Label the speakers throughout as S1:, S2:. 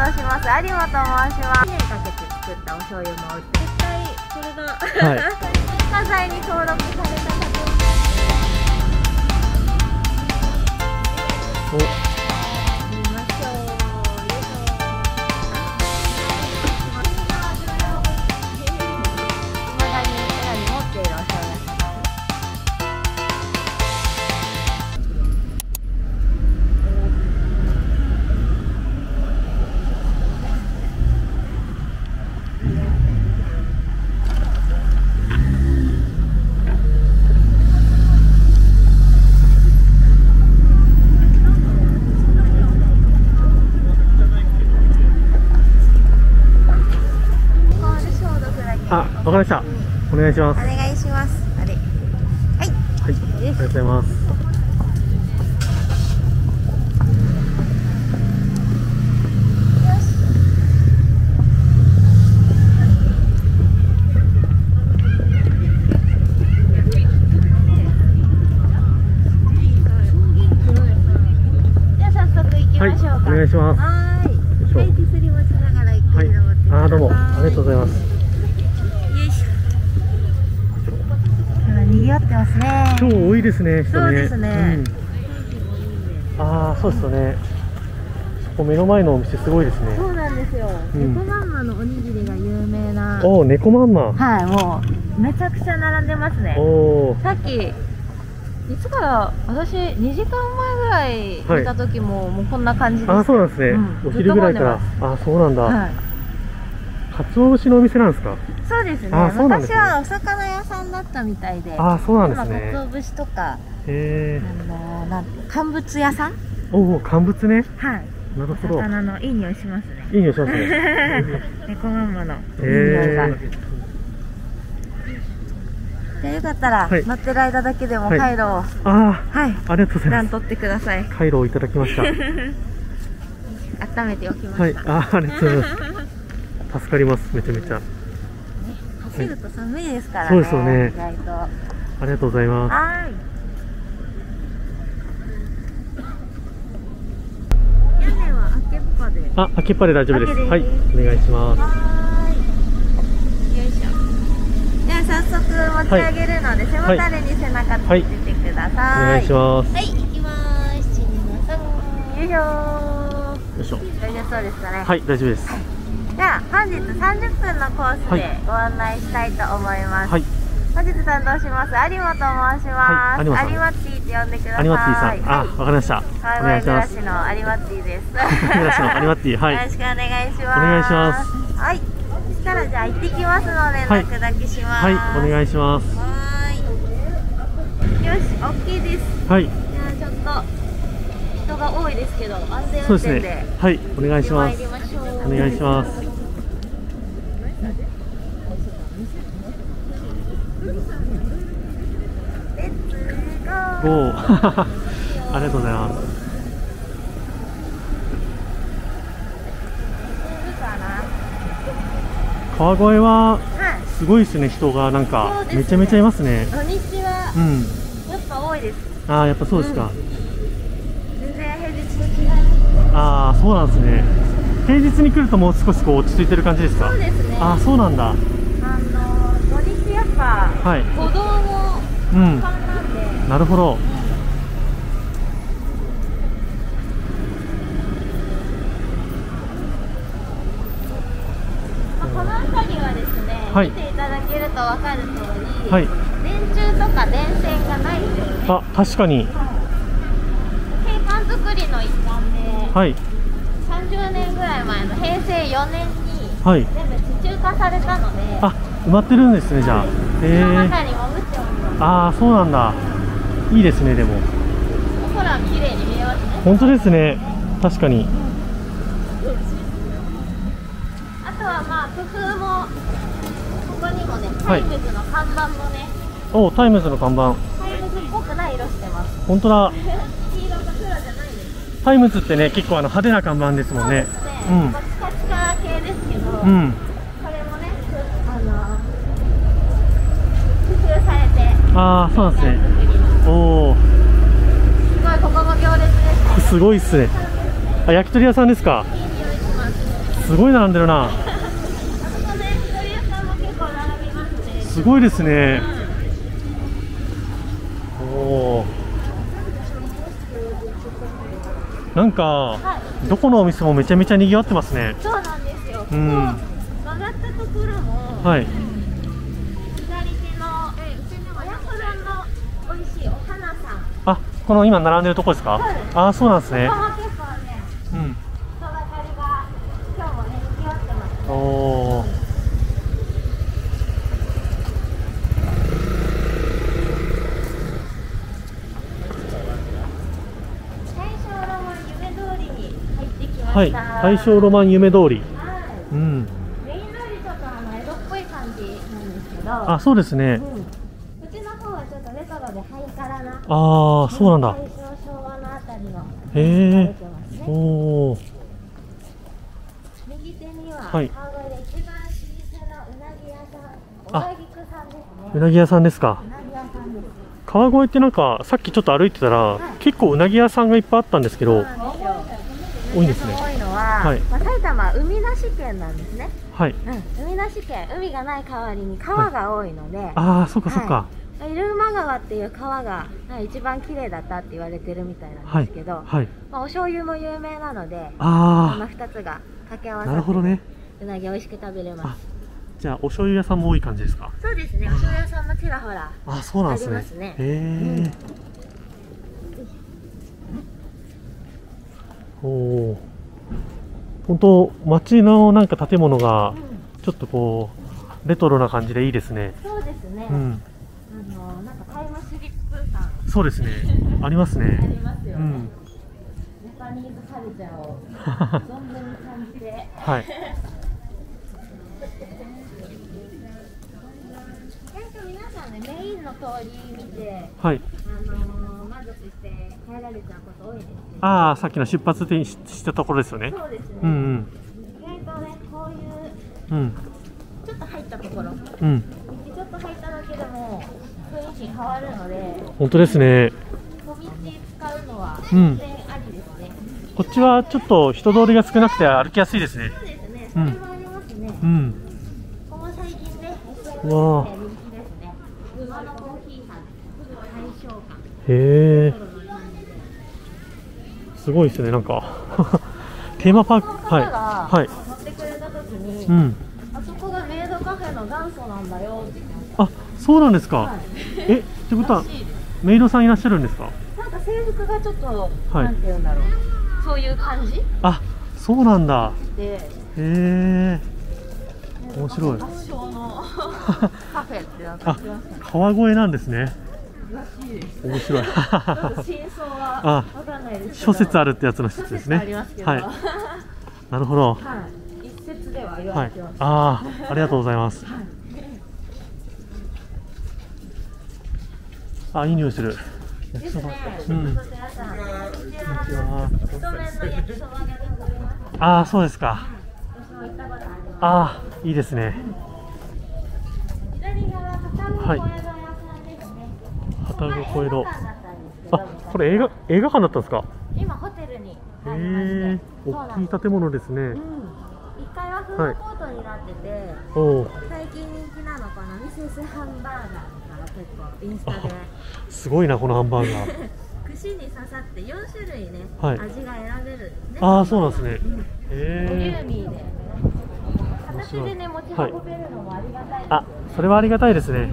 S1: 担当します有馬と申します。1年かけて作ったお醤油も売って、絶対これが、はい、文化財に登録された建物。お
S2: わかりました。お願いします。
S1: お願いします。あれ。はい。
S2: はい。ありがとうございます。
S1: じゃあ早速行きましょうか。
S2: はい、お願いします。
S1: はい。手すり持ちながら行ってみる。
S2: あ、どうもありがとうございます。
S1: 賑わってますね。
S2: 今日多いですね、人ね。
S1: そうですね。
S2: ああ、そうですよね。そこ目の前のお店すごいですね。
S1: そうなんですよ。猫まんまのおにぎりが有名な。
S2: おお、猫まんま。
S1: はい、もうめちゃくちゃ並んでますね。さっきいつから私2時間前ぐらい見た時ももうこんな感じです。
S2: あ、そうなんですね。お昼ぐらいから。あ、そうなんだ。鰹節のお店なんですか。
S1: そうですね。昔はお魚屋さんだったみたいで。
S2: あ、そうなんですね。
S1: 今鰹節とか、
S2: なん
S1: て乾物屋さん。
S2: おお、乾物ね。
S1: はい。
S2: なるほど。
S1: 魚のいい匂いしますね。
S2: いい匂いしますね。
S1: 猫まんまのいい匂いが。じゃあよかったら乗ってる間だけでもカイロを。
S2: ありがとうございます。
S1: 取ってください。
S2: カイロをいただきました。
S1: 温めておきました。
S2: ありがとうございます。助かります、めちゃめちゃ。
S1: 走ると寒いですからね。
S2: そうですよね。
S1: 意外と。
S2: ありがとうございます。
S1: はい。屋根は開けっぱで。
S2: 開けっぱで大丈夫です。はい、お願いします。
S1: よいしょ。では早速持ち上げるので、背もたれに背中つけててください。
S2: お願いします。
S1: はい、行きます。よいしょ。
S2: よいしょ。
S1: 大丈夫そうですかね。
S2: はい、大丈夫です。
S1: では本日30分のコースでご案内したいと思います。はい、本日担当します有馬と申します。有馬ッティって呼んでください。
S2: 有馬ッティさん、わかりました。
S1: お願いします。暮らしの有馬ッティです。
S2: 暮らしの有馬ッティ、はい。
S1: よろしくお願いします。
S2: お願いします。
S1: はい。そしたらじゃあ行ってきますので連絡だけします。
S2: はい、お願いします。
S1: よし、OK です。
S2: はい。
S1: じゃあちょっと人が多いですけど安全運転で。
S2: はい、お願いします。お願いします。おお、ありがとうございます。川越はすごいですね、人がなんかめちゃめちゃいますね。
S1: 土日はやっぱ多いです。
S2: ああ、やっぱそうですか。
S1: 全然平日と違います。
S2: ああ、そうなんですね。平日に来るともう少しこう落ち着いてる感じですか。
S1: そうですね。
S2: ああ、そうなんだ。
S1: 土日やっぱ歩道も一般なんで。
S2: なるほど。
S1: この辺りはですね、見ていただけると分かる通り、電柱とか電線がないんですね。
S2: あ、確かに。
S1: 景観づくりの一環で、30年ぐらい前の平成4年に全部地中化されたので、
S2: 埋まってるんですね、じゃあ。
S1: その中に潜っております。
S2: ああ、そうなんだ。いいですね、でも。
S1: お空綺麗に見えますね。
S2: 本当ですね。確かに。
S1: あとはまあ工夫も、ここにもね、タイムズの看板もね。
S2: お、タイムズの看板。
S1: タイムズっぽくない色してます。
S2: 本当だ。
S1: 黄色と黒じゃないです。
S2: タイムズってね、結構派手な看板ですもんね。
S1: チカチカ系ですけど、これもね、工夫されて。
S2: ああ、そうなんですね。おお。
S1: すごい、ここも行列です。
S2: すごいっすね。あ、焼き鳥屋さんですか。
S1: いい匂いします。
S2: すごい並んでるな。すごいですね。おお。なんか、どこのお店もめちゃめちゃ賑わってますね。
S1: そうなんですよ。
S2: うん。
S1: 曲がったところも、
S2: はい。
S1: 左手の親子丼の美味しいお花さん。
S2: あ、この今並んでるとこですか？
S1: そうです。
S2: あ、そうなんですね。
S1: ここも結構ね、
S2: うん。
S1: 人だかりが今日もね、賑わってますね。
S2: おお。はい、大正ロマン夢通り。うん。
S1: メイン通りちょっと江戸っぽい感じなんですけど。
S2: あ、そうですね。
S1: こっちの方はちょっとレトロでハイカラな。
S2: ああ、そうなんだ。
S1: 大正昭和のあたりの。
S2: へえ。おお。
S1: 右手には
S2: はい。
S1: 川越で一番老舗のうなぎ屋さん、小田菊さんですね。
S2: うなぎ屋さんですか。
S1: うなぎ屋さんです。
S2: 川越ってなんかさっきちょっと歩いてたら、結構うなぎ屋さんがいっぱいあったんですけど。多いですね。
S1: 多いのは、
S2: はい、
S1: 埼玉は海なし県なんですね。
S2: はい。
S1: 海なし県、海がない代わりに川が多いので。
S2: ああ、そっかそっか。
S1: 入間川っていう川が一番綺麗だったって言われてるみたいなんですけど、
S2: はい。
S1: まあお醤油も有名なので、この2つが掛け合わさって、なるほどね。うなぎ美味しく食べれます。
S2: じゃあお醤油屋さんも多い感じですか？
S1: そうですね。お醤油屋さんもちらほら。
S2: あ、そうなんですね。ありますね。へえ。おお。本当街のなんか建物がちょっとこうレトロな感じでいいですね。
S1: そうですね。
S2: うん。
S1: なんかタイムスリップ感。
S2: そうですね。ありますね。
S1: ありますよね。
S2: うん。
S1: ジャパニーズカルチャーを存分に感じて。はい。皆さんね、メインの通り見て、はい。満足して帰られちゃうこと多いですね。あ
S2: あ、さっきの出発点したところですよね。
S1: そうですね。
S2: うんうん。
S1: 意外とね、こういう、ちょっと入ったところ、ちょっと入っただけでも雰囲気変わるので、
S2: 本当ですね。
S1: 小道使うのは全然ありですね。
S2: こっちはちょっと人通りが少なくて歩きやすいですね。
S1: そうですね。それもありますね。
S2: うん。
S1: ここも最近ね、
S2: うわ。
S1: 馬のコーヒーさん、大正館。
S2: へえ。すごいですね、なんかテーマパーク、はいはい。
S1: 乗ってくれた時に、あそこがメイドカフェの元祖なんだよって。
S2: あ、そうなんですか。え、ってことはメイドさんいらっしゃるんですか。
S1: なんか制服がちょっと、なんていうんだろう、そういう感じ。
S2: あ、そうなんだ。
S1: で、
S2: へえ。面白い。
S1: 発祥のカフェってなん
S2: か川越なんですね。面白い。
S1: 真相はわかんないですけど、
S2: 諸説あるってやつの一つですね。はい。なるほど。
S1: 一説では言われてます。
S2: ああ、ありがとうございます。あ、いい匂いする。焼きそば。うん。ああ、そうですか。ああ、いいですね。はい。旅籠色。あ、これ映画館だったんですか。
S1: 今ホテルになりまして、
S2: 大きい建物ですね。
S1: 1階はフードコートになってて、最近人気なのかな、ミセスハンバーガーが結構インスタで。
S2: すごいなこのハンバーガー。
S1: 串に刺さって4種類ね、味が選べるんですね。
S2: ああ、そうなんですね。
S1: ボリューミーで、片手でね持ち運べるのもありがたいです。
S2: あ、それはありがたいですね。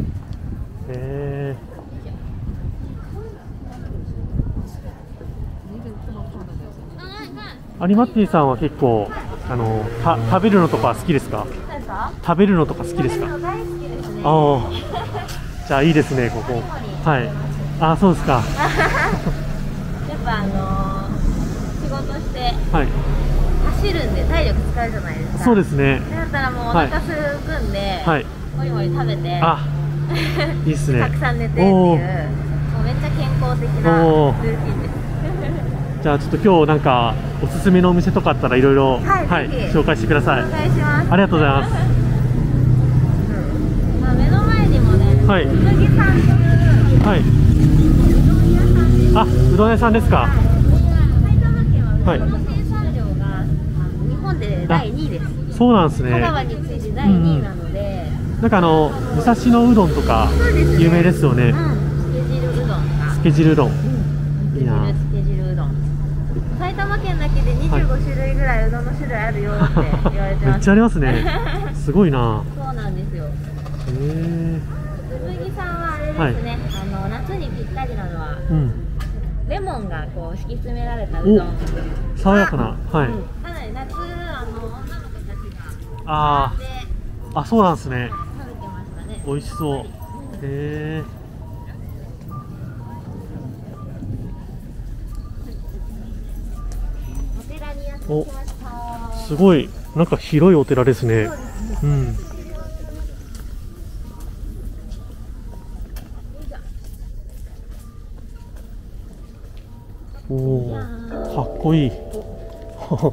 S2: アリマッティさんは結構食べるのとか好きですか？食べるのとか好きですか？
S1: 大好きですね。
S2: ああ、じゃあいいですねここ。はい。あ、そうですか。
S1: やっぱ仕事して走るんで体力使うじゃないですか。
S2: そうですね。
S1: だったらもうお腹すくんで、もりもり食べて、
S2: あ、いいっすね。
S1: たくさん寝てっていう、もうめっちゃ健康的なルーティンです。
S2: じゃあちょっと今日なんかおすすめのお店とかあったらいろいろ紹介してください。
S1: お願いします。
S2: ありがとうございます。
S1: まあ目の前にもね、うなぎさんといううどん屋さんです。
S2: あ、うどん屋さんですか。
S1: 埼玉県はうどんの生産量が日本って第2位です。
S2: そうなんですね。
S1: 香川について第2位なので、
S2: なんか武蔵野うどんとか有名ですよね。つけ汁うどん。いいな。
S1: つけ汁うどん。埼玉県だけで25種類ぐらいうどんの種類あるよって言われてます。
S2: めっちゃありますね。すごいな。
S1: そうなんですよ。紬さんはあれですね。夏にぴったりなのは、レモンがこう敷き詰められたうどん。
S2: 爽やかな。はい。
S1: かなり夏女の子たちが
S2: あ、そうなんですね。
S1: 食べてましたね。
S2: 美味しそう。
S1: お寺にやってきました。
S2: すごい、なんか広いお寺ですね。おお、かっこいい。
S1: お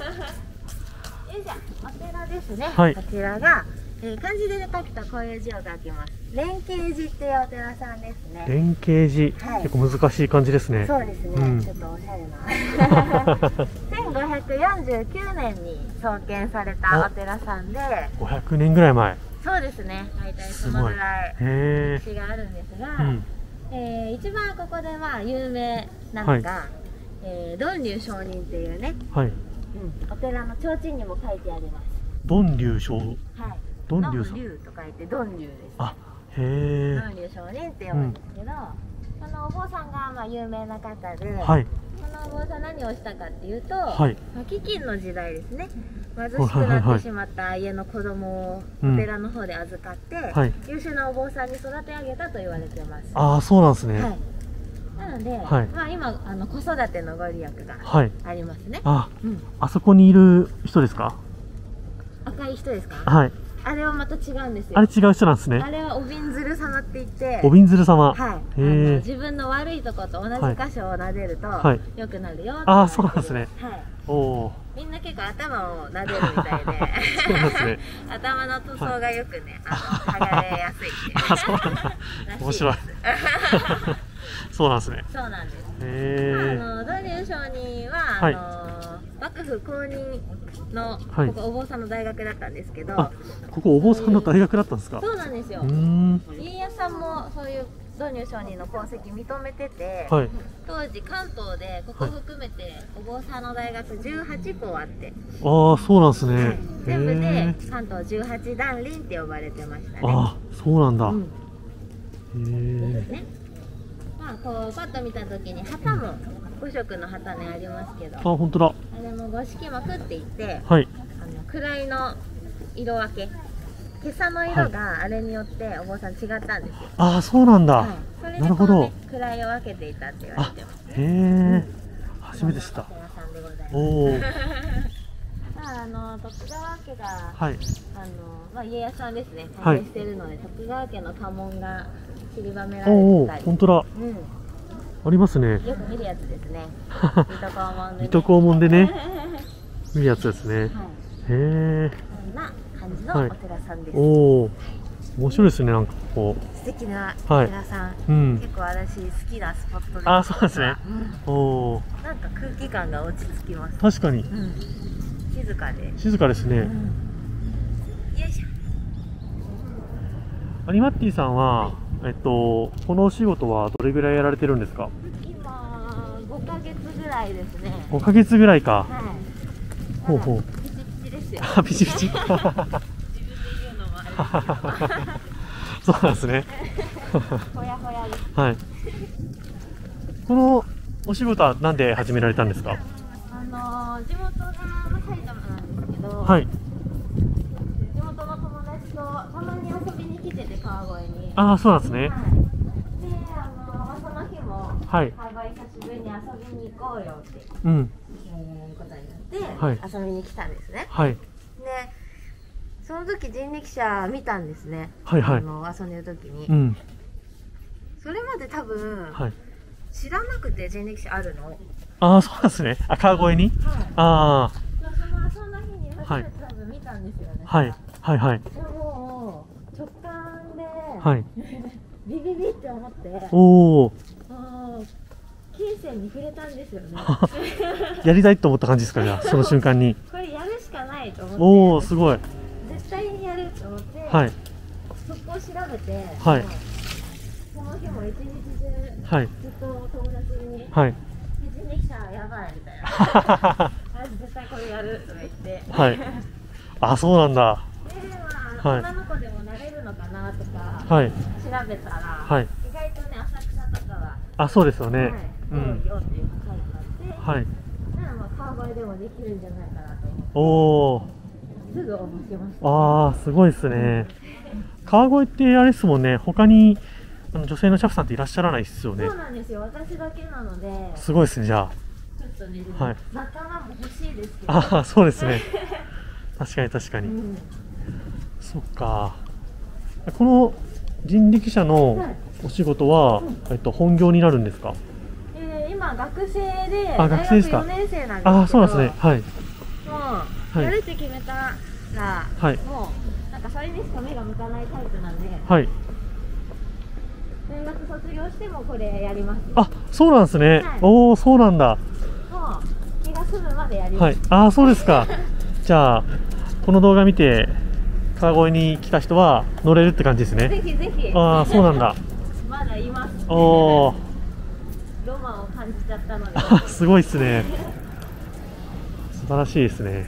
S1: 寺ですね。
S2: はい、
S1: こちらが、漢字で書くとこういう字を書きます。蓮馨寺っていうお寺さんですね。
S2: 蓮馨寺、はい、結構難しい感じですね。
S1: そうですね。ちょっとおしゃれな。1549年に創建されたお寺さんで。
S2: 500年ぐらい前。
S1: そうですね。大体そのぐらい歴史があるんですが、一番ここで有名なのが、呑龍上人っていうね。はい。お寺の提灯にも書いてあります。
S2: 呑龍上。はい。
S1: 呑龍と書いて呑龍です。
S2: あ、へえ。
S1: 呑龍上人って呼ぶんですけど、そのお坊さんが有名な方で、
S2: はい。
S1: そのお坊さん何をしたかっていうと、
S2: はい。
S1: 飢饉の時代ですね。貧しくなってしまった家の子供をお寺の方で預かって、優秀なお坊さんに育て上げたと言われてます。
S2: ああ、そうなんですね。はい。
S1: なので、今子育てのご利益がありますね。
S2: あそこにいる人ですか？
S1: 赤い人ですか？
S2: はい。
S1: あれはまた違うんですよ。
S2: あれ違う人なんですね。
S1: あれはおびんずる様って言って、
S2: おびんずる様。
S1: はい。自分の悪いとこと同じ箇所を撫でると良くなるよ。
S2: ああ、そうなんですね。はい。
S1: おお。みんな結構頭を撫でるみたいで、そうですね。頭の塗装がよくね、剥がれやすいっていう。
S2: あ、そうなんだ。面白い。そうなんですね。
S1: そうなんです。呑龍上人は幕府公認のここお坊さんの大学だったんですけど、
S2: ここお坊さんの大学だったんですか？
S1: そうなんですよ。家康さんもそういう呑龍上人の功績認めてて、当時関東でここ含めてお坊さんの大学18校あって、
S2: ああ、そうなんですね。
S1: 全部で関東18段林って呼ばれてましたね。
S2: ああ、そうなんだ。
S1: こうパッと見た時に旗も5色の旗ねありますけど、
S2: あ、本当だ。
S1: あれも五色幕って言って、位の色分け、今朝の色があれによってお坊さん違ったんですよ。
S2: ああ、そうなんだ。
S1: なるほど。位を分けていたって言われてます。
S2: へえ、初めて知った。おお。
S1: 徳川家が家康さんですね、関係しているので、徳川家の家紋が散りばめられてたり。
S2: 本当だ。ありますね。
S1: よく見るやつですね。
S2: 水戸黄門でね。見るやつですね。へえ。
S1: こんな感じのお寺さんです。
S2: おお。面白いですね、なんかこう。
S1: 素敵なお寺さん。結構私好きなスポットです。
S2: あ、そうですね。おお。
S1: なんか空気感が落ち着きます。
S2: 確かに。
S1: 静かで。
S2: 静かですね。よいしょ。有馬ティさんは、このお仕事はどれぐらいやられてるんですか？
S1: 今5ヶ月ぐらいですね。
S2: 5ヶ月ぐらいか。
S1: はい。
S2: ほうほう。
S1: ピチピチですよ。
S2: ピチピチ。自分で言うのもあれですけど。そうなんですね。
S1: ほやほやです。
S2: はい。このお仕事はなんで始められたんですか？
S1: 地元が埼玉なんですけど、
S2: はい。
S1: 地元の友達とたまに遊びに来てて、川越に。
S2: ああ、そうなんですね。
S1: で、その日も、川越久しぶりに遊びに行こうよって、ことになって、遊びに来たんですね。
S2: はい。
S1: で、その時人力車見たんですね。
S2: はいはい。
S1: 遊んでる時に。それまで多分、知らなくて人力車あるの。
S2: ああ、そうなんですね。あ、川越に。ああ。
S1: そんな日に初めて多分見たんですよね。
S2: はい。はいはい。
S1: でも直感で、ビビビって思って。
S2: おお。
S1: 金銭に触れたんですよね。
S2: やりたいと思った感じですか、じゃあ、その瞬間に。
S1: これやるしかいと思って、
S2: おお、すごい。
S1: 絶対にやると思って、
S2: はい。
S1: そこを調べて、
S2: はい。
S1: その日も一日中、
S2: はい。
S1: ずっと友達に、
S2: はい。
S1: 人力車やばいみたいな。絶対これやるとか言って。
S2: はい。あ、そうなんだ。
S1: で、まあ、
S2: はい。
S1: 女の子でもなれるのかなとか、
S2: はい。
S1: 調べたら、
S2: はい。
S1: 意外とね、浅草とかは、
S2: あ、そうですよね。
S1: はい、
S2: うん。
S1: 多いよっていう書いてあって、
S2: はい。
S1: ならまあ川越でもできるんじゃないかなと思って、
S2: おお。
S1: すぐ応募しました、ね。
S2: ああ、すごいですね。川越ってあれですもんね。他に女性のシャフさんっていらっしゃらないですよね。
S1: そうなんですよ。私だけなので。
S2: すごいですね。じゃあ。
S1: ちょっとね、
S2: はい。
S1: 仲間も欲しいですけど。
S2: ああ、そうですね。確かに確かに。
S1: うん、
S2: そっか。この人力車のお仕事は、本業になるんですか？
S1: 今学生で、
S2: あ、学生ですか？
S1: 大学4年生なんですけど。
S2: あ、そうなんですね。はい。
S1: もう、やるって決めたら、
S2: はい、
S1: もうなんかそれにしか目が向かないタイプなんで、
S2: はい。
S1: 大学卒業してもこれやります。
S2: あ、そうなんですね。はい、おお、そうなんだ。
S1: もう気が済むまでやります。
S2: はい。あ、そうですか。じゃあこの動画見て川越に来た人は乗れるって感じですね。
S1: ぜひぜひ。
S2: ああ、そうなんだ。
S1: まだいます。
S2: おお。
S1: ロマンを感じちゃったので。
S2: あ、すごいですね。素晴らしいですね。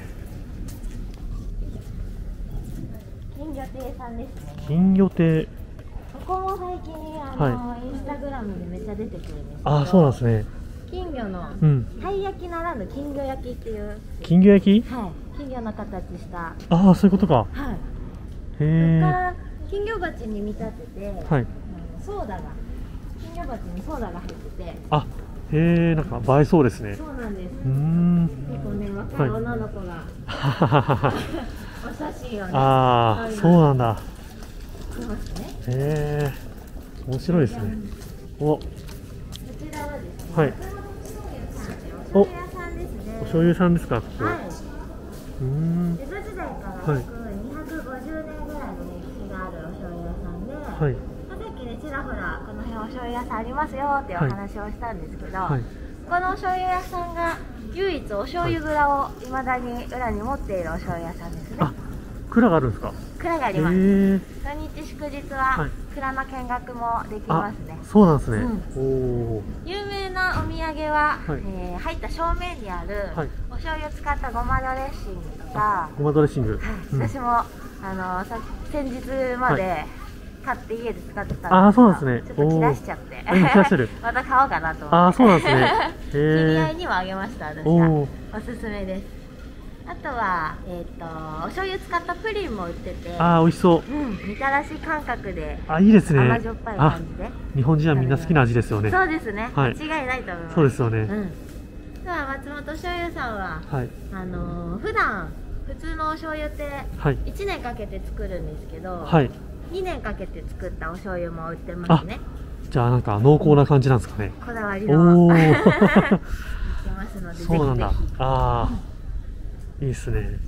S1: 金魚亭さんですね。
S2: 金魚亭。
S1: ここも最近インスタグラムでめっちゃ出てくるんですけど。
S2: あ、そうなんですね。
S1: 金魚のたい焼きならぬ金魚焼きっていう。
S2: 金魚焼き？
S1: はい。金魚の形した。
S2: ああ、そういうことか。
S1: はい。
S2: へえ。
S1: 金魚鉢に見立てて、
S2: はい。
S1: ソーダが金魚鉢にソーダが入ってて。
S2: あ、へえ、なんか映えそうですね。
S1: そうなんです。結構ね、若い女の子が、お写真をね。
S2: ああ、そうなんだ。
S1: へ
S2: え、面白いですね。お、こ
S1: ちらはですね。
S2: はい。
S1: お醤油屋さんですね。
S2: お醤油屋さんですか、ここ。
S1: はい。江戸時代から約250年ぐらいの歴史があるお醤油屋さんで、はい。さっきね、ちらほらこの辺お醤油屋さんありますよっていうお話をしたんですけど、はい、このお醤油屋さんが唯一お醤油蔵を未だに裏に持っているお醤油屋さんですね。
S2: あ、蔵があるんですか？
S1: 蔵があります。土日祝日は蔵の見学もできますね。
S2: そうなんですね。
S1: おお。有名なお土産は、入った正面にあるお醤油を使ったごまドレッシングとか。
S2: ごまドレッシング。
S1: 私も先日まで買って家で使ってたんですけど。
S2: あ、そうなんですね。
S1: ちょっと切らしちゃって。また買おうかなと思って。
S2: あ、そうなんですね。
S1: 知り合いにもあげました。私はおすすめです。あとは、お醤油使ったプリンも売ってて。ああ、美味しそう。みたらし感覚で。あ、いいですね。甘じょっぱい感じで。日本人はみんな好きな味ですよね。そうですね。間違いないと思います。そうですよね。では、松本醤油さんは、普段、普通のお醤油って、1年かけて作るんですけど、2年かけて作ったお醤油も売ってますね。じゃあ、なんか濃厚な感じなんですかね。こだわりの。売ってますので、そうなんだ。ああ。いいですね。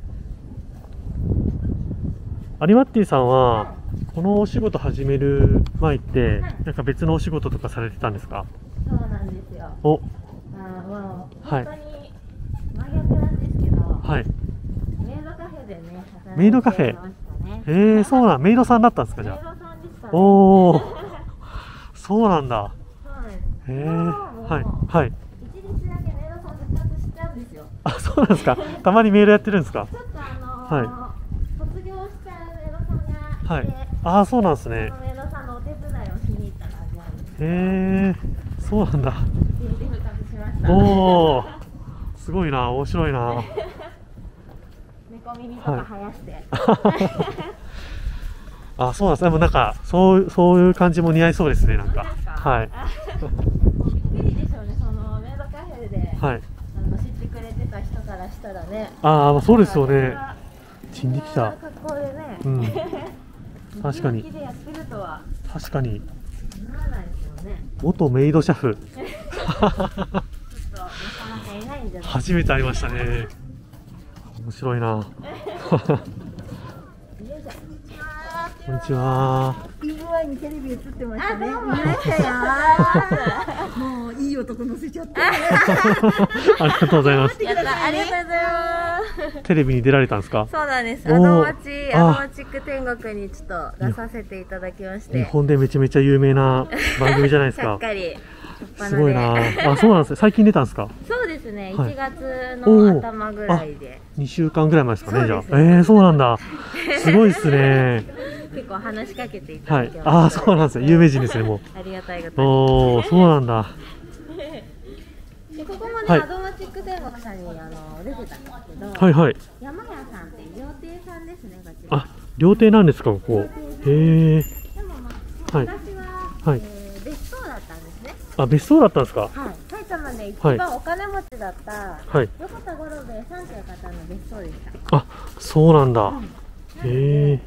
S1: 有馬ッティさんはこのお仕事始める前って、なんか別のお仕事とかされてたんですか？そうなんですよ。お、もう本当に真逆なんですけど、はい、メイドカフェでね、メイドカフェ。そうなん、メイドさんだったんですか？じゃあ。メイドさんでしたね。おお、そうなんだ。そうです。はいはい。あ、そうなんですか。たまにメールやってるんですか。ちょっと卒業しちゃうメイドさんがいて、ああ、そうなんですね。メイドさんのお手伝いをしに行った感じなんです。へえ、そうなんだ。おお、すごいな、面白いな。猫耳とか生やして。あ、そうなんです。でもなんかそういう感じも似合いそうですね。なんか。はい。びっくりでしょうね。そのメイドカフェで。はい。知ってくれてた人からしたらね。ああ、そうですよね。人力車。格好でね。うん。確かに。確かに。元メイドシャフ。初めて会いましたね。面白いな。こんにちは。いい具合にテレビ映ってましたね。見ましたよ。もういい男乗せちゃって。ありがとうございます。ありがとうございます。
S2: テレビに出られたんですか？
S1: そうなんです。アドマチック天国にちょっと出させていただきまして。
S2: 日本でめちゃめちゃ有名な番組じゃないですか。
S1: しっかり。
S2: すごいな。あ、そうなんですね。最近出たんですか？
S1: そうですね。1月の頭ぐらいで。
S2: 2週間ぐらい前ですかね、じゃあ。そうなんだ。すごいですね。
S1: 結構話しかけていただきました。
S2: ああ、そうなんですね。有名人ですね、もう。
S1: ありがたいことに。
S2: おお、そうなんだ。
S1: でここもね、アドマチック天国さんに出てたんですけど、
S2: はいはい。
S1: 山屋さんっていう料亭さんですね、こち
S2: ら。あ、料亭なんですか、ここ。へえ。
S1: でも昔は別荘だったんですね。
S2: あ、別荘だったんですか。
S1: はい。埼玉で一番お金持ちだった横田五郎兵衛さんという方の別荘でした。
S2: あ、そうなんだ。へえ。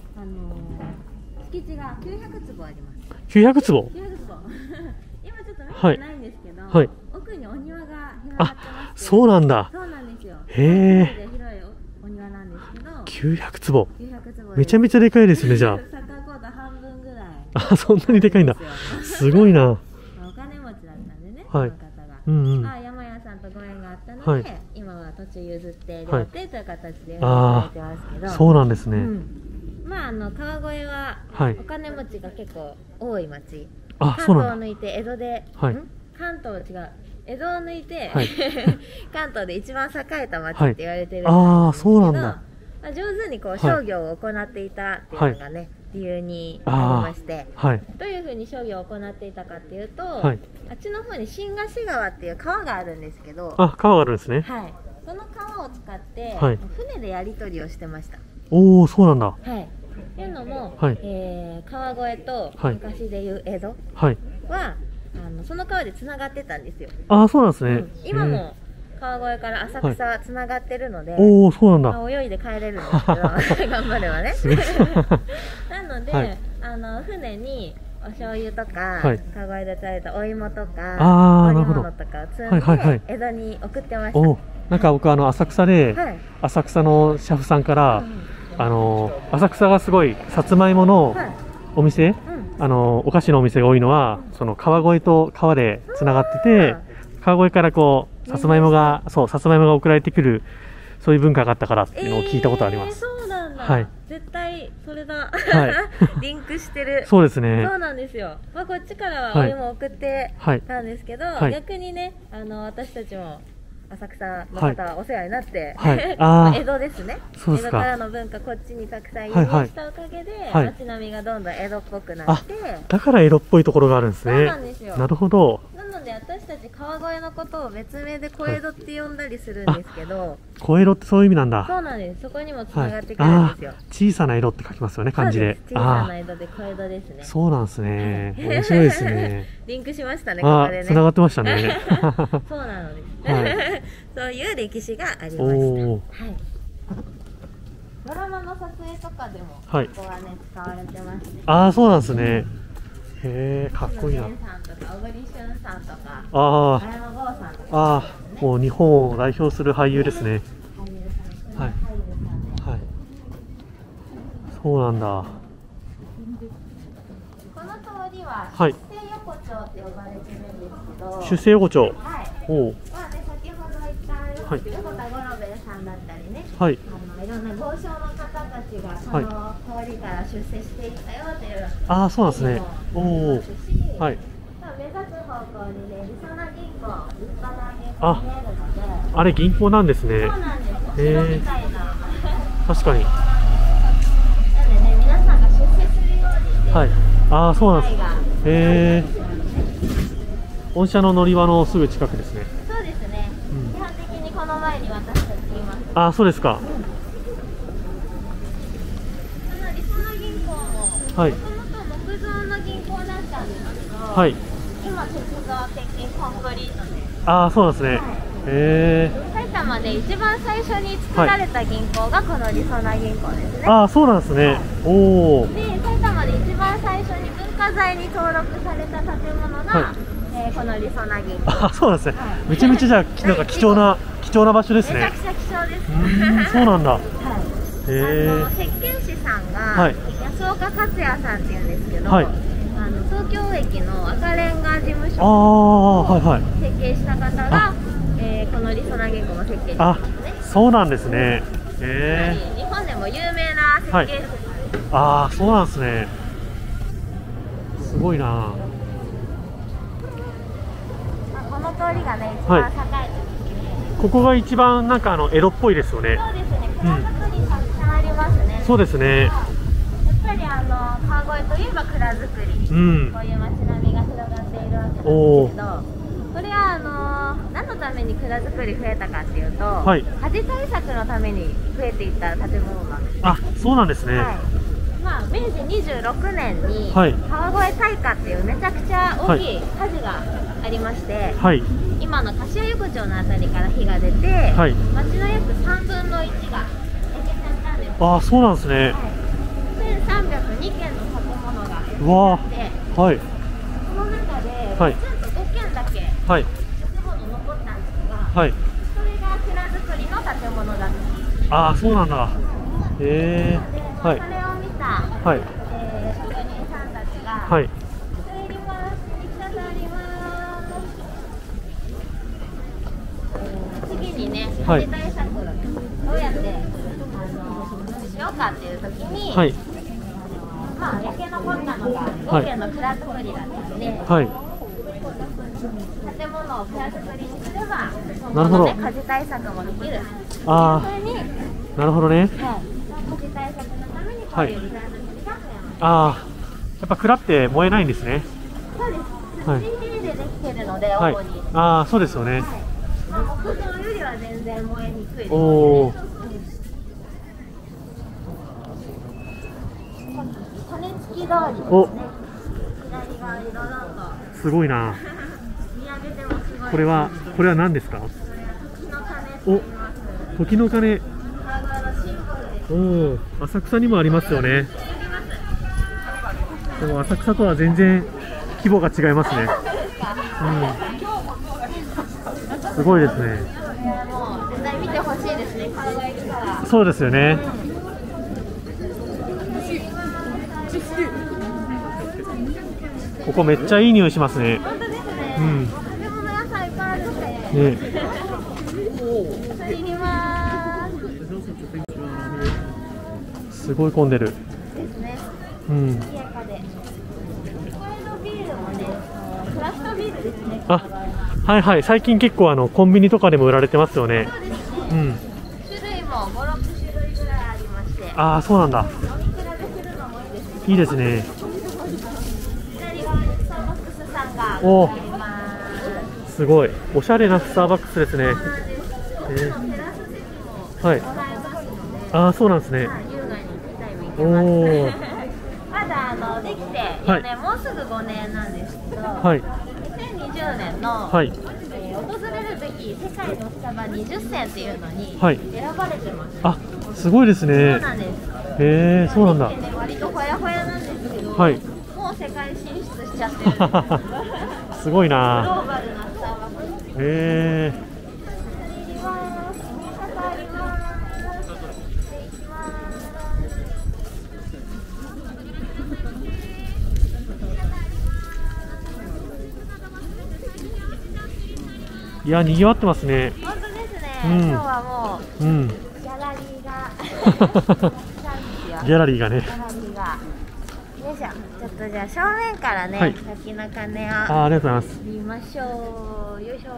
S1: 敷地が900坪あります。
S2: 900坪。
S1: 今ちょっと見てないんですけど、奥にお庭が広がってまして。
S2: そうなんだ。
S1: そうなんですよ。
S2: へえ。
S1: 広いお庭なんですけど。
S2: 900坪。
S1: 900坪。
S2: めちゃめちゃでかいですね、じゃあ。
S1: サッカーコート半分ぐらい。
S2: あ、そんなにでかいんだ。すごいな。
S1: お金持ちだったんでね、この方が。山屋さんとご縁があったので、今は土地譲って料亭という形でやられてますけど。
S2: そうなんですね。
S1: まあ川越はお金持ちが結構多い町。
S2: 関
S1: 東を抜いて江戸で、関東違う。江戸を抜いて、関東で一番栄えた町って言われてるんですけど、
S2: そうなんだ。
S1: 上手に商業を行っていたっていうのがね、理由にありまして、どういうふうに商業を行っていたかっていうと、あっちの方に新河岸川っていう川があるんですけど、
S2: 川があるんですね。
S1: その川を使って船でやり取りをしてました。
S2: おお、そうなんだ。
S1: っていうのも、川越と昔でいう江戸はその川でつながってたんですよ。
S2: ああ、そうなんですね。
S1: 今も川越から浅草つながってるので、
S2: おお、そうなんだ。
S1: 泳いで帰れるんですけど、頑張ればね。なので、船にお醤油とか、川越で採れたお芋とか、織物とかを積んで江戸に送ってました。
S2: なんか僕浅草で、浅草の車夫さんから、浅草がすごいさつまいものお店、お菓子のお店が多いのはその川越と川でつながってて、川越からさつまいもが送られてくる、そういう文化があったからっていうのを聞いたことあります。
S1: そうなんだ。絶対それだ。リンクしてる。
S2: そうですね。
S1: そうなんですよ。こっちからはお芋送ってたんですけど、逆にね、私たちも浅草の方はお世話になって、江戸ですね。江戸からの文化こっちにたくさん輸入したおかげで、街並みがどんどん江戸っぽくなって、
S2: だから江戸っぽいところがあるんですね。
S1: そうなんですよ。
S2: なるほど。
S1: なので私たち川越のことを別名で小江戸って呼んだりするんですけど、
S2: 小江戸ってそういう意味なんだ。
S1: そうなんです。そこにもつながってくるんですよ。
S2: 小さな江戸って書きますよね、漢字で。
S1: 小さな江戸で小江戸ですね。
S2: そうなんですね。面白いですね。
S1: リンクしましたね、ここでね。
S2: つながってましたね。
S1: そうなのです。そういう歴史がありました。ドラマの撮影とかでもここはね使われてますね。
S2: ああ、そうなんですね。へえ、かっこいいな。
S1: 小栗旬さんとか、
S2: あ
S1: 綾野剛さんとか。
S2: ああ、もう日本を代表する俳優ですね。はい。そうなんだ。
S1: この通りは出世横丁って呼ばれてるんですけど。
S2: 出世横丁。
S1: お。先ほど言った横田五郎兵衛さんだったりね。いろんな豪商の方たちがその通りから出世していったよっていう。
S2: ああ、そうなんですね。おお。はい。
S1: 目指す方向にね、りそな銀行、立派な銀行が見えるので。
S2: あれ銀行なんですね。
S1: そうなんです。城みたいな。
S2: 確かに。
S1: なのでね、皆さんが出世するように。
S2: ああ、そうなんです。へえ。御社の乗り場のすぐ近くですね。
S1: そうですね。基本的にこの前に私たちいます。
S2: ああ、そうですか。
S1: りそな銀行も、もともと木造の銀行だったんですけど、今鉄道、鉄筋、コンクリートで。
S2: ああ、そうなんですね。へえ。
S1: 埼玉で一番最初に作られた銀行がこのりそな銀行ですね。
S2: ああ、そうなんですね。おお。
S1: で、埼玉で一番最初に文化財に登録された建物が、このりそな銀行。
S2: あ、そうなんですね。めちゃめちゃじゃあなんか貴重な場所ですね。
S1: めちゃくちゃ貴重です。
S2: そうなんだ。
S1: 設計士さんが安岡克也さんっていうんですけど、東京駅の赤レンガ事務所を設計した方が、このりそな銀行の設計士ですね。
S2: そうなんですね。
S1: 日本でも有名な設計図。
S2: ああ、そうなんですね。すごいな。
S1: この通りがね、一番栄えてる。
S2: ここが一番なんか江戸っぽいですよね。
S1: そうですね。蔵造りたくさんありますね。
S2: そうですね。
S1: やっぱり川越といえば蔵造り。こういう街並みが広がっているわけなんですけど。これは何のために蔵造り増えたかっていうと、火事対策のために増えていった建物なんです。
S2: あ、そうなんですね。
S1: まあ、明治26年に川越大火っていうめちゃくちゃ大きい火事がありまして、今の柏横丁のあたりから火が出て、町の約3分の1が焼けちゃったんです。
S2: ああ、そうなんですね。
S1: 1302件の建物が焼けちゃって、その中でちゃんと5件だけ建物残ったんですが、それが蔵造りの建物だった。
S2: ああ、そうなんだ。
S1: それを見た職人さんたちが、移ります、行きたがります。次にね、火事対策どうやってしようかっていう時に、まあ焼け残ったのが5軒の蔵造りだったんで、建物を蔵造りにすれば、
S2: なるほど、
S1: 火事対策もできる。
S2: ああ、なるほどね。
S1: 火事対策のためにこういう蔵造りが増えます。
S2: ああ、やっぱ蔵って燃えないんですね。
S1: そうです。土でできてるので、主に。
S2: ああ、そうですよね。
S1: 木造よりは全然燃えにくいです。
S2: おお。
S1: 羽付き通りですね。左側にドドンと。
S2: すごいな。
S1: 見上げてもすごい。
S2: これは何ですか？お、時の鐘。おお、浅草にもありますよね。でも浅草とは全然規模が違いますね。すごいですね。
S1: もう絶対見てほしいですね。海外来たら。
S2: そうですよね。ここめっちゃいい匂いしますね。
S1: 本当ですね。食べ物屋さんいっぱいあるね。入ります。
S2: すごい混んでる。
S1: ですね。賑やかで。これのビールもね、クラフトビールですね。
S2: あ、はいはい。最近結構コンビニとかでも売られてますよね。
S1: そうですね。種類も5、6種類ぐらいありまして。
S2: ああ、そうなんだ。
S1: 飲み比べするのもいいですね。
S2: いいですね。
S1: 左側にスターバックスさんがあります。
S2: すごいおしゃれなスターバックスですね。はい。ああ、そうなんですね。おお。
S1: まだできて4年、もうすぐ5年なんですけど、2020年の訪れるべき世界のスタバ20選っていうのに選ばれてます。
S2: あ、すごいですね。
S1: そうなんです。
S2: へえ、そうなんだ。
S1: 割とほやほやなんですけど、もう世界進出しちゃってるんです。
S2: すごいな。
S1: グローバルなスターバックス。
S2: へえ。いや、賑わってますね。
S1: 本当ですね。今日はもう、ギャラリーが
S2: ギャラリーがね。
S1: よいしょ。ちょっとじゃあ正面からね、時の鐘を
S2: ありがとうございます。
S1: 見ましょう。よいしょ。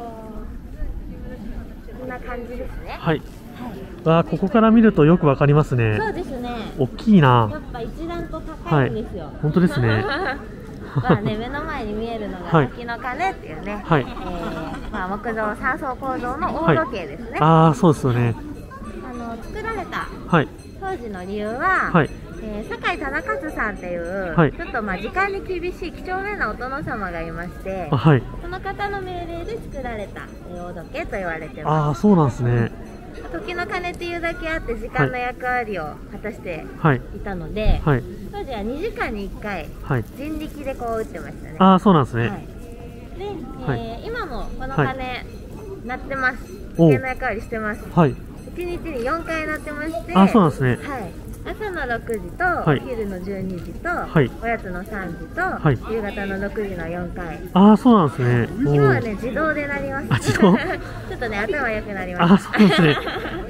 S1: こんな感じですね。
S2: はい。わ、ここから見るとよくわかりますね。
S1: そうですね。
S2: 大きいな。
S1: やっぱ一段と高いんですよ。
S2: 本当ですね。
S1: まあね、目の前に見えるのが時の鐘っていうね、まあ木造3層構造の大時計ですね。
S2: ああ、そうですよね。
S1: 作られた当時の理由は、酒井忠勝さんっていう、ちょっとまあ時間に厳しい几帳面なお殿様がいまして、その方の命令で作られた大時計と言われてます。
S2: ああ、そうなんですね。
S1: 時の鐘っていうだけあって時間の役割を果たしていたので、当時は2時間に1回人力でこう打ってましたね。
S2: ああ、そうなんですね。
S1: で、今もこの鐘鳴ってます。時計の役割してます。1日に4回鳴ってまして、
S2: ああ、そうなんですね。
S1: 朝の6時と昼の12時とおやつの3時と夕方の6時の4回。
S2: ああ、そうなんですね。
S1: 今はね、自動で鳴ります。
S2: 自動？
S1: ちょっとね、頭良くなります。
S2: ああ、そうですね。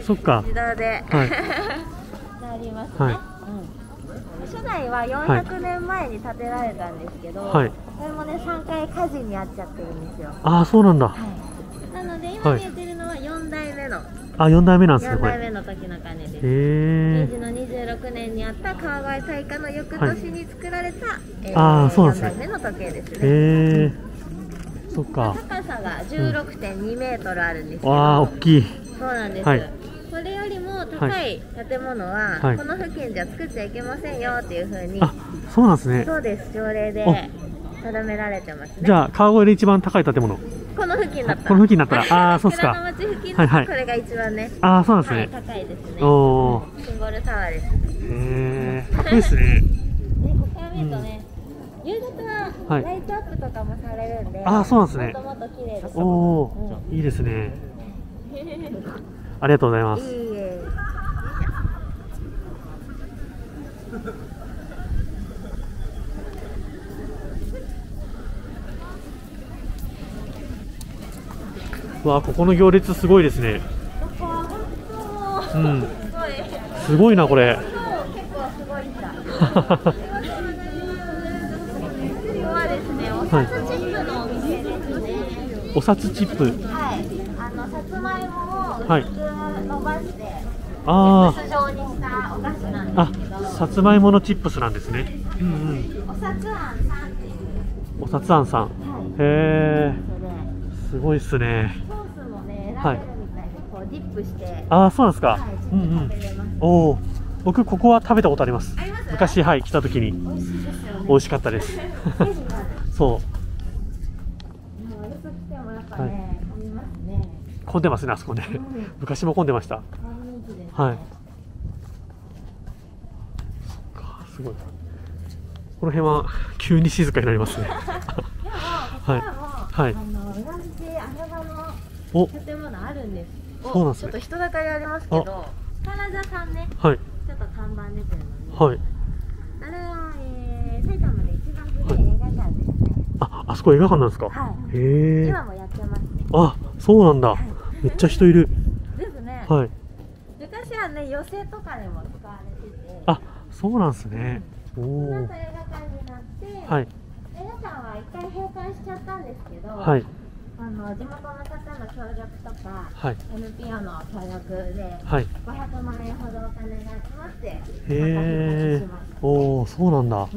S2: そっか。
S1: 自動で、
S2: はい、
S1: なりますね。
S2: はい、
S1: 初代は400年前に建てられたんですけど、
S2: はい、
S1: これもね3回火事に遭っちゃってるんですよ。
S2: ああ、そうなんだ。
S1: はい、なので今見えてるのは4代目の、
S2: あ、4代目なんですね、
S1: 4
S2: これ。
S1: 代目の時の鐘です。
S2: へ
S1: 明治の26年にあった川越大火の翌年に作られた、4
S2: ああ、そうなんですね。
S1: 代目の時計ですね。
S2: へえ、そっか。
S1: 高さが 16.2 メートルあるんですけど、
S2: わあ、大きい。
S1: そうなんです、
S2: はい、
S1: これよりも高い建物は、
S2: はい、
S1: この付近じゃ作っちゃいけませんよっていう風に、
S2: あ、そうなんですね。
S1: そうです、条例で定められてますね。
S2: じゃあ川越で一番高い建物、
S1: この付近だったら、
S2: この付近だったら、ああ、そうっすか。
S1: 倉の町付近だったらこれが一番ね、
S2: ああ、そうなんですね。
S1: 高いですね。
S2: おお、
S1: シンボルタワーです。
S2: へえ、かっこいいですね。
S1: ね、ここから見るとね、夕方はライトアップとかもされるんで、
S2: ああ、そうなんですね。
S1: もっともっと綺麗です。
S2: おお、いいですね。ありがとうございます。
S1: いいえ。
S2: わあ、ここの行列すごいですね。うん、すごいなこれ。
S1: 結構すごいんだ。はですね、お札チップのお店ですね。
S2: お札チップ。
S1: はい、さつまいもを
S2: はい、
S1: 伸ばして、
S2: あ
S1: 筒状にしたお菓子なんですけど。
S2: あ、さつまいものチップスなんですね。うんうん。
S1: お札あんさんっていう。
S2: お札あんさん。
S1: はい、
S2: へえ。すごいっすね。
S1: ソースもね、選べるみたいで、こうディップして。
S2: ああ、そうなんですか。
S1: はい、
S2: うんうん。
S1: 食べれます。
S2: おお、僕ここは食べたことあります。
S1: あります？
S2: 昔、はい、来た時に。
S1: 美味しいですよね。
S2: 美味しかったです。そう。
S1: 夜来てもやっぱね、混みますね。
S2: 混んでますね、あそこね。昔も混んでました。はい。そっか、すごい。この辺は急に静かになりますね。はい。はい。
S1: 裏道穴場
S2: お、
S1: の建物あるんです。
S2: そうなんですね。
S1: ちょっと人だかりありますけど、カラザさんね。
S2: はい。
S1: ちょっと看板出てるので。
S2: はい。
S1: あれは、埼玉で一番古い映画館ですね。
S2: あ、あそこ映画館なんですか。
S1: はい。
S2: へえ。
S1: 今もやってますね。
S2: あ、そうなんだ。めっちゃ人いる。
S1: ですね。
S2: はい。
S1: 昔はね、寄席とかでも使われてて。
S2: あ、そうなんですね。おお。
S1: その後映画館になって。
S2: はい。
S1: 映画館は一回閉館しちゃったんですけど。
S2: はい。
S1: 地元の方の協力とか、
S2: はい、
S1: NPO の協力で、
S2: はい、
S1: 500万円ほどお金が集まって、
S2: へえ、おお、そうなんだ。こ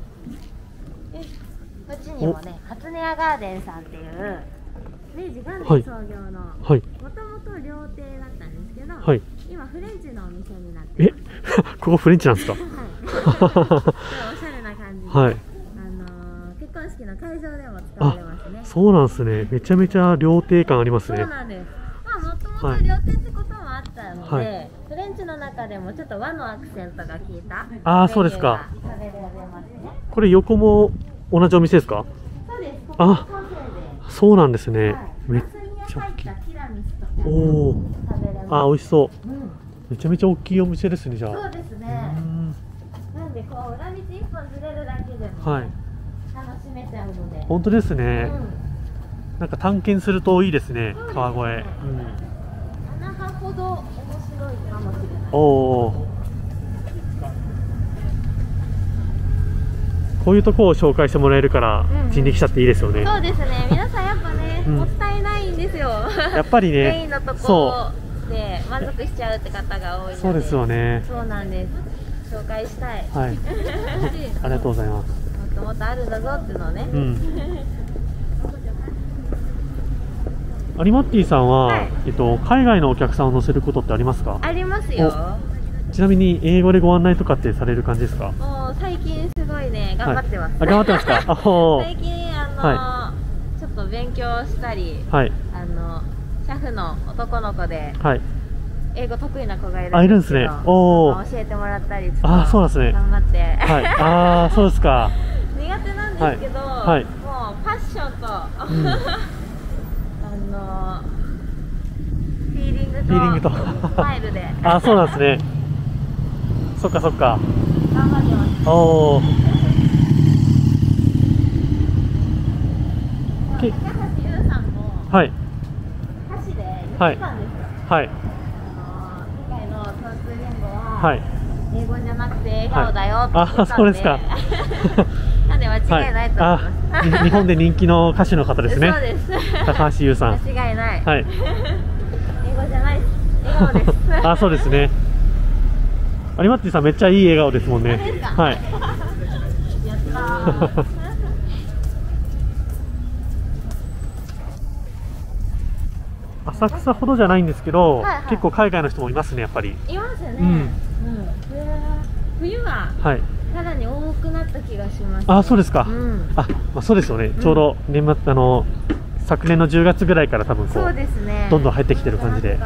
S1: っちにもね、初音屋ガーデンさんっていう明治元年創業の、もともと料亭だったんですけど、はい、今フレンチのお店になってます。
S2: ここフレンチなんですか。はい、
S1: おしゃれな感じで、はい、結婚式の会場でも使われますね。
S2: そうなんですね。めちゃめちゃ料亭感ありますね。
S1: そうなんです。まあ、もともと料亭ってこともあったので、はい、フレンチの中でもちょっと和のアクセントが効いたメニューが食べられますね。
S2: これ横も同じお店ですか？
S1: そうです。
S2: あ、そうなんですね。
S1: はい、
S2: めっちゃ大きい。おお、
S1: あ、
S2: 美味しそう。めちゃめちゃ大きいお店ですね、じゃあ。
S1: そうですね。なんでこう裏道一本ずれるだけでも、はい、楽しめちゃうので。
S2: 本当ですね。なんか探検するといいですね、川越。
S1: 7波ほど面白いかもしれない。
S2: おお。こういうとこを紹介してもらえるから人力車っていいですよね。
S1: そうですね。皆さんやっぱね、もったいないんですよ。
S2: やっぱりね、
S1: メインのとこで満足しちゃうって方が多いので。
S2: そうですよね。
S1: そうなんです。紹介したい。
S2: はい。ありがとうございます。
S1: もっともっとあるんだぞっていうのをね。
S2: 有馬ッティさんは、海外のお客さんを乗せることってありますか？
S1: ありますよ。
S2: ちなみに英語でご案内とかってされる感じですか？
S1: もう最近すごいね、頑張ってます。
S2: 頑張ってますか？
S1: 最近ちょっと勉強したり、車夫の男の子で、英語得意な子がいるんですけど、教えてもらったり、
S2: そうなんですね。
S1: 頑張って。
S2: ああ、そうですか。
S1: 苦手なんですけど、もうパッションと、フィーリングとスマイルで。
S2: あ、そうなんですね。そっかそっか。
S1: 頑張ってます。
S2: おお。
S1: 高橋優さんも、
S2: はい。
S1: 箸で1番ですよ。
S2: はい。 はい、
S1: 英語じゃなくて笑顔だよって言ったんで、
S2: あ、そうですか。
S1: なんで間違いないと思います。
S2: 日本で人気の歌手の方ですね。
S1: そうです。
S2: 高橋優さん。
S1: 間違いない。
S2: はい。
S1: 英語じゃないです。笑顔です。
S2: あ、そうですね。有馬さんめっちゃいい笑顔ですもんね。はい。やったー。浅草ほどじゃないんですけど、結構海外の人もいますね、やっぱり。
S1: いますね。冬はさらに多くなった気がします。
S2: あ、そうですか。まあそうですよね。ちょうど年末昨年の10月ぐらいから多分こうどんどん入ってきてる感じで。で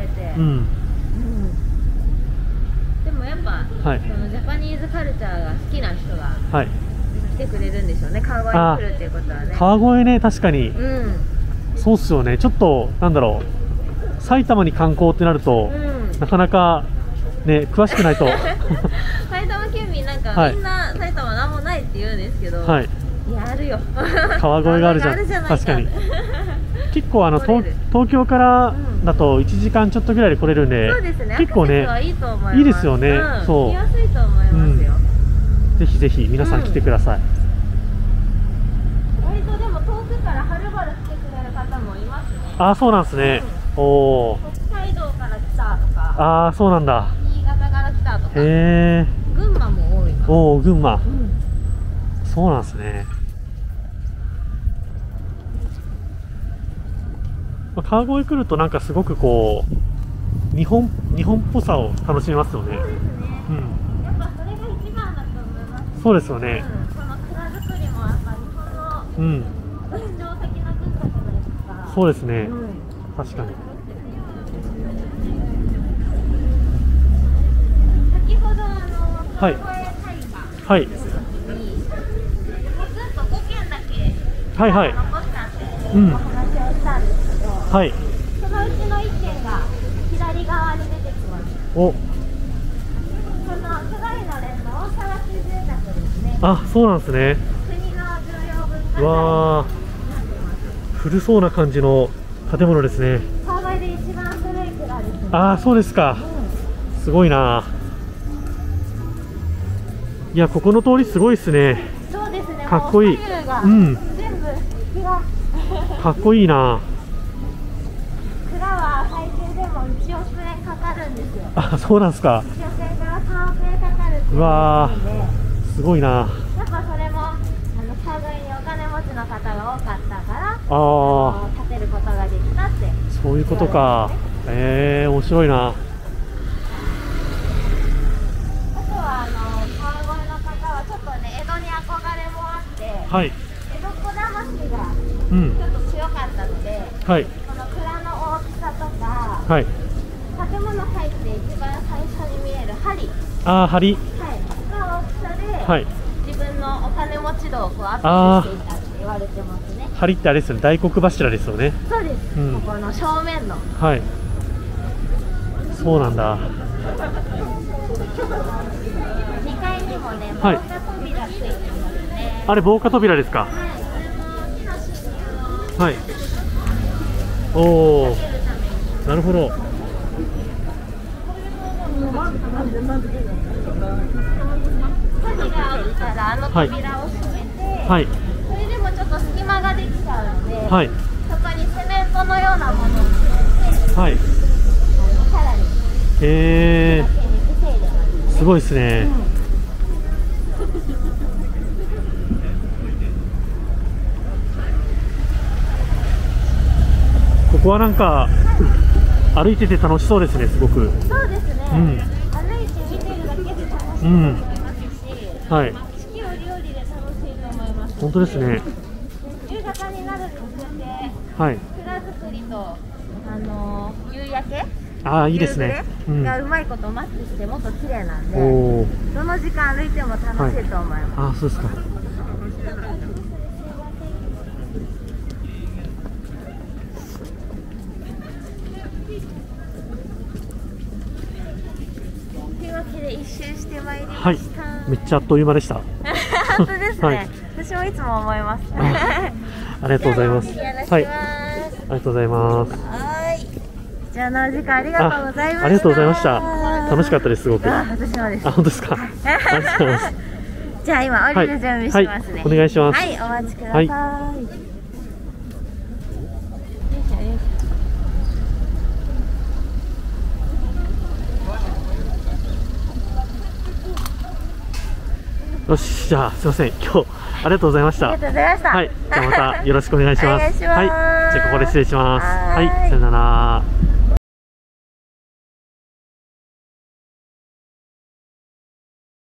S1: もやっぱそのジャパニーズカルチャーが好きな人が来てくれるんでしょうね。川越に来るっていうことはね。
S2: 川越ね、確かに。そうっすよね。ちょっとなんだろう、埼玉に観光ってなると、なかなかね、詳しくないと。
S1: 埼玉県民なんかみんな埼玉なんもないって言うんですけど、いや、あるよ。
S2: 川越があるじゃん。確かに。結構東京からだと1時間ちょっとぐらいで来れるんで、結構ね、いいですよね。そう。
S1: 来やすいと思いますよ。
S2: ぜひぜひ皆さん来てください。
S1: 割とでも遠くからはるばる来てくれる方もいますね。
S2: あ、そうなんですね。おお。
S1: 北海道から来たとか。
S2: ああ、そうなんだ。
S1: 新潟から来たとか。
S2: へえ。
S1: 群馬も多い。
S2: おお、群馬。そうなんですね。川越来るとなんかすごくこう日本っぽさを楽しめますよね。
S1: そうですね。やっぱそれが一番だと思います。
S2: そうですよね。
S1: この蔵造りもやっぱ日本の伝承的な文化じゃないですか。
S2: そうですね。確かに。
S1: 先ほど川越大
S2: 会に
S1: ポツンと5軒だけ残ったってお話をしたんですけど、そのうちの1軒が左側に出てきます。
S2: お。
S1: その巨大な連の大沢地住宅ですね。
S2: あ、そうなんですね。
S1: 国の重要文化財。
S2: わあ。古そうな感じの建物ですね。
S1: 川越で一番古い蔵ですね。
S2: ああ、そうですか。すごいな。いや、ここの通りすごいですね。
S1: そうですね。
S2: かっこいい。
S1: 全部蔵。
S2: かっこいいな。
S1: 蔵は最低でも1億円かかるんですよ。
S2: あ、そうなんですか。
S1: 1億円から3億円かかるっていうので。
S2: うわー、すごいな。
S1: やっぱそれも川越にお金持ちの方が多かったから建てることができたって。
S2: そういうことか。面白いな。
S1: あとは川越の方はちょっとね、江戸に憧れもあって、江戸っ子魂がちょっと強かったので、この蔵の大きさとか、建物入って一番最初に見える梁、の大きさで、自分のお金持ち度をこうアピールしていたって言われてますね。
S2: 梁ってあれですよね、大黒柱ですよね。
S1: そうです、ここの正面の。
S2: そうなんだ。
S1: 2階にもね、防火扉ついてますね。
S2: あれ防火扉ですか。おお、なるほど。
S1: 火事が起きたら扉を閉めて、それでもちょっと隙間ができちゃうので、そこにセメントのようなものをつけて、さらに
S2: すごいですね。ここはなんか歩いてて楽しそうですね、すごく。
S1: そうですね。歩いて見てるだけで楽しいと思いますし、四季折々で楽しいと思います。
S2: 本当ですね。
S1: 夕方になるにつれて、蔵造りと夕焼け、
S2: いいですね。
S1: がうまいことマッチしてもっと綺麗なんで、どの時間歩いても楽しいと思います。
S2: そうですか。
S1: 一周してまいりました。
S2: めっちゃあっという間でした。
S1: 本当ですね。私もいつも思います。
S2: ありがとうございます。ありがとうございます。
S1: じゃあのお時間ありがとうございました。
S2: ありがとうございました。 楽しかったです、すごく。
S1: 私もです。
S2: あ、本当ですか。ありがとうございます。
S1: じゃあ今降りる準備しますね。
S2: お願いします。
S1: はい、お待ちください。
S2: よし、じゃあすいません、今日ありがとうございました。
S1: ありがとうございました。
S2: はい、じゃあまたよろしくお願いします。
S1: お願いします。
S2: はい、じゃあここで失礼します。
S1: はい、
S2: さよなら。